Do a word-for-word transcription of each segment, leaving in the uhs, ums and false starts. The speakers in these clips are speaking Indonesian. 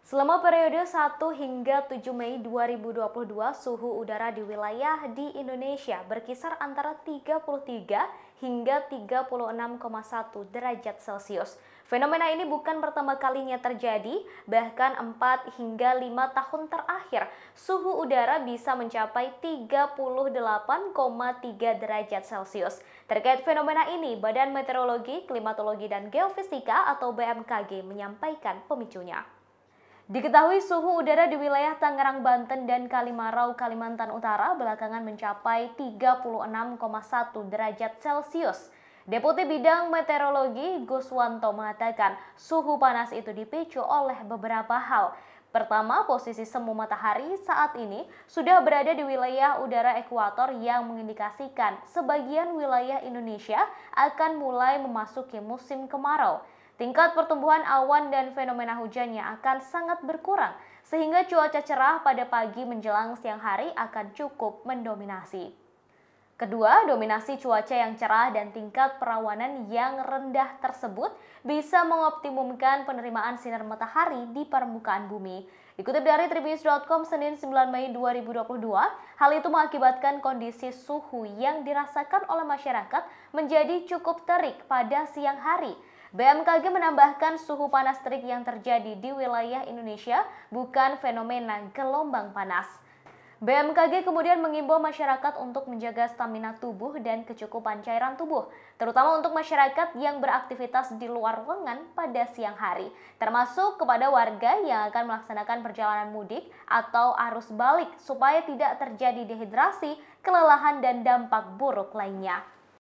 Selama periode satu hingga tujuh Mei dua ribu dua puluh dua, suhu udara di wilayah di Indonesia berkisar antara tiga puluh tiga hingga tiga puluh enam koma satu derajat Celcius. Fenomena ini bukan pertama kalinya terjadi, bahkan empat hingga lima tahun terakhir, suhu udara bisa mencapai tiga puluh delapan koma tiga derajat Celcius. Terkait fenomena ini, Badan Meteorologi, Klimatologi, dan Geofisika atau B M K G menyampaikan pemicunya. Diketahui suhu udara di wilayah Tangerang, Banten, dan Kalimarau, Kalimantan Utara belakangan mencapai tiga puluh enam koma satu derajat Celcius. Deputi Bidang Meteorologi Guswanto mengatakan suhu panas itu dipicu oleh beberapa hal. Pertama, posisi semu matahari saat ini sudah berada di wilayah udara ekuator yang mengindikasikan sebagian wilayah Indonesia akan mulai memasuki musim kemarau. Tingkat pertumbuhan awan dan fenomena hujannya akan sangat berkurang, sehingga cuaca cerah pada pagi menjelang siang hari akan cukup mendominasi. Kedua, dominasi cuaca yang cerah dan tingkat perawanan yang rendah tersebut bisa mengoptimumkan penerimaan sinar matahari di permukaan bumi. Dikutip dari Tribunnews dot com Senin sembilan Mei dua ribu dua puluh dua, hal itu mengakibatkan kondisi suhu yang dirasakan oleh masyarakat menjadi cukup terik pada siang hari. B M K G menambahkan suhu panas terik yang terjadi di wilayah Indonesia bukan fenomena gelombang panas. B M K G kemudian mengimbau masyarakat untuk menjaga stamina tubuh dan kecukupan cairan tubuh, terutama untuk masyarakat yang beraktivitas di luar ruangan pada siang hari, termasuk kepada warga yang akan melaksanakan perjalanan mudik atau arus balik supaya tidak terjadi dehidrasi, kelelahan, dan dampak buruk lainnya.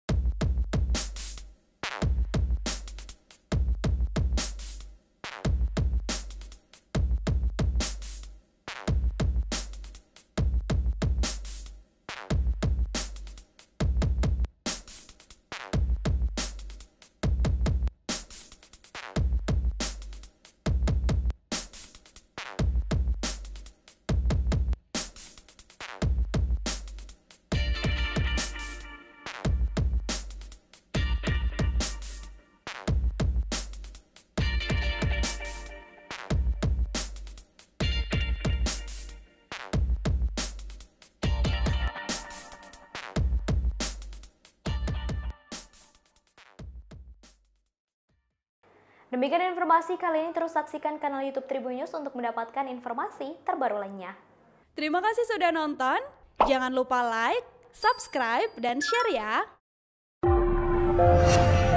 Demikian informasi kali ini, terus saksikan kanal YouTube Tribunnews untuk mendapatkan informasi terbaru lainnya. Terima kasih sudah nonton, jangan lupa like, subscribe, dan share ya!